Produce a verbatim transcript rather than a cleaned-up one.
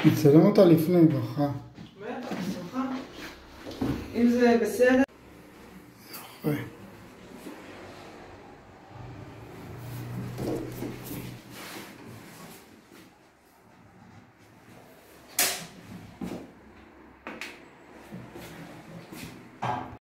נצלם אותה לפני, ברכה. בטח, בשמחה. אם זה בסדר. יפה.